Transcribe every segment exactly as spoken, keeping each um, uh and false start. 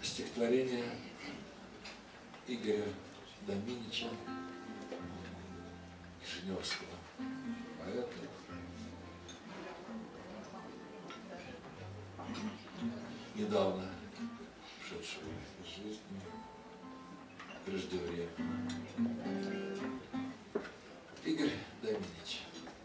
стихотворение Игоря Доминича, кишиневского поэта. Недавно ушедшего из жизни, преждевременно. Игорь Доминич.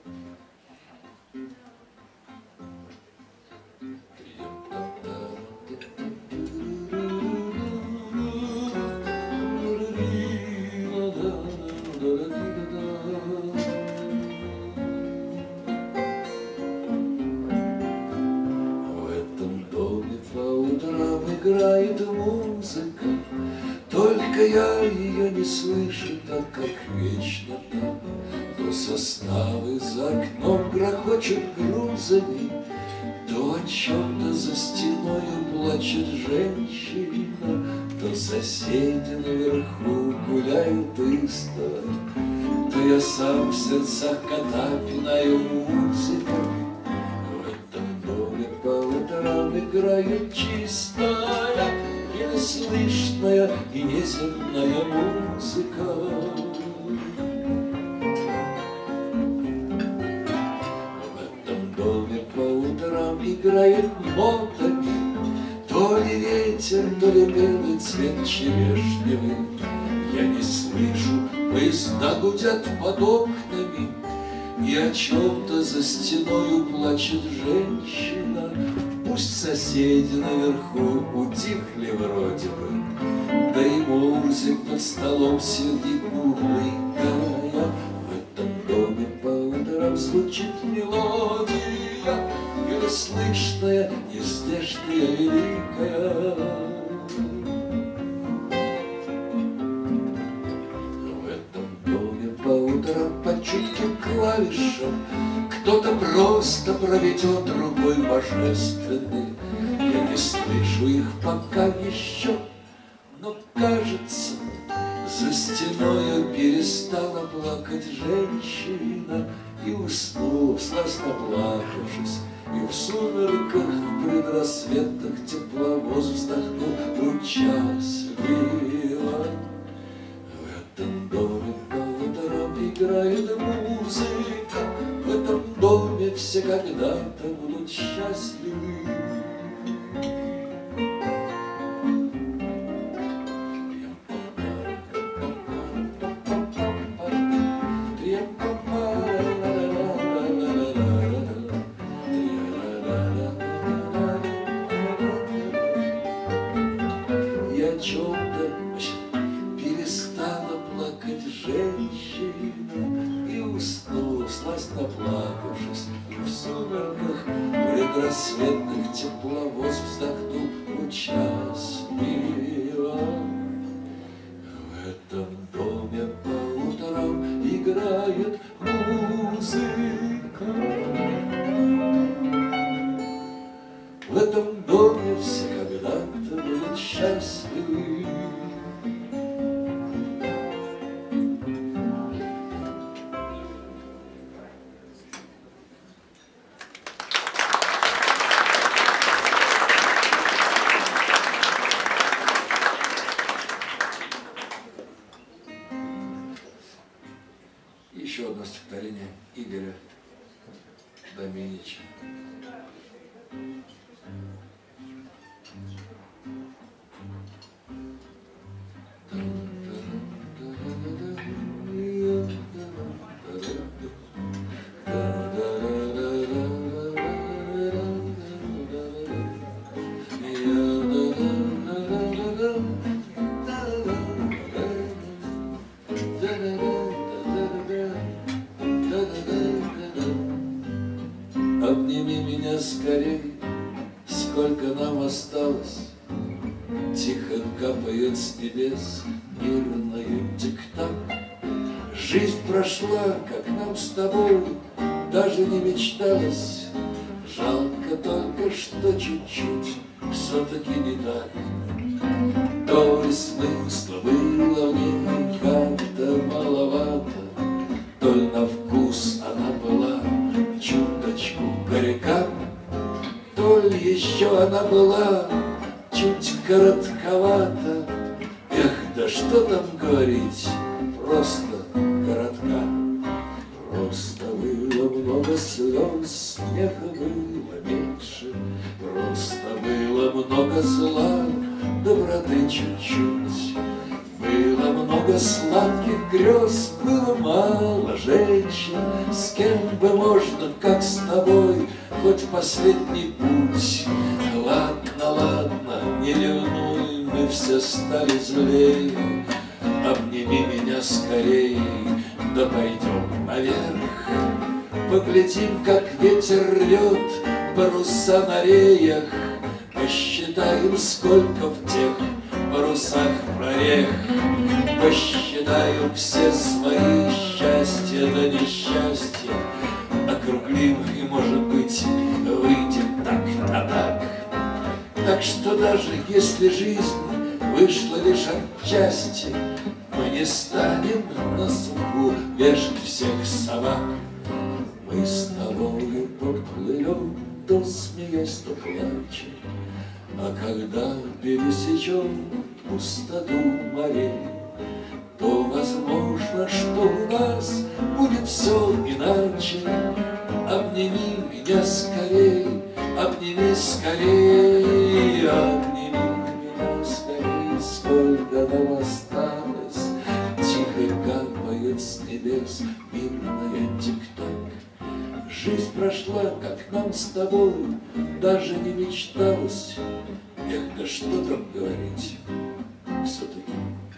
Играет музыка, только я ее не слышу, так как вечно там. То составы за окном грохочут грузами, то о чем-то за стеною плачет женщина, то соседи наверху гуляют истово, то я сам в сердцах кота пинаю музыкой. По утрам играет чистая, еле слышная и неземная музыка. В этом доме по утрам играет нотами, то ли ветер, то ли белый цвет черешневый. Я не слышу, поезда гудят под окнами, и о чем-то за стеною плачет женщина. Пусть соседи наверху утихли вроде бы, да и музык под столом сидит мурлыкая. В этом доме по утрам звучит мелодия, еле слышная, нездешняя, великая. По чутким клавишам кто-то просто проведет другой божественный. Я не слышу их пока еще, но кажется, за стеною перестала плакать женщина и уснула, всласть наплакавшись. И в сумерках предрассветных тепловоз вздохнул участливо. В этом доме играет музыка, в этом доме все когда-то будут счастливы. И о чем-то перестала плакать женщина и уснула, всласть наплакавшись. И в сумерках предрассветных тепловоз вздохнул участливо. В этом доме по утрам играет музыка. В этом доме все когда-то будут счастливы. Еще одно стихотворение Игоря Доминича. Обними меня скорей, сколько нам осталось. Тихо капает с небес мирное тик-так. Жизнь прошла, как нам с тобой даже не мечталось. Жалко только, что чуть-чуть все-таки не так. То ли смысла было в ней как-то маловато, то ли на вкус она была чуточку горька, то ли еще она была чуть коротковато. Эх, да что там говорить, просто коротка. Просто было много слез, смеха было меньше. Просто было много зла, доброты чуть-чуть. Было много сладких грез, было мало женщин, с кем бы можно, как с тобой, хоть в последний путь. Ладно, ладно, не ревнуй, мы все стали злее. Обними меня скорее, да пойдем наверх. Поглядим, как ветер рвет паруса на реях. Посчитаем, сколько в тех парусах прорех. Посчитаем все свои счастья да несчастья. Округлим и, может быть, выйдем так а так. Так что даже если жизнь вышла лишь отчасти, мы не станем на суку вешать всех собак. Мы с тобою поплывем, то смеясь, то плачем. А когда пересечем пустоту морей, то возможно, что у нас будет все иначе. Обними меня скорей, обними скорей, обними меня скорей, сколько нам осталось. Тихо капает с небес мирная тик-так. Жизнь прошла, как нам с тобой даже не мечталось. Эх, да что там говорить, все-таки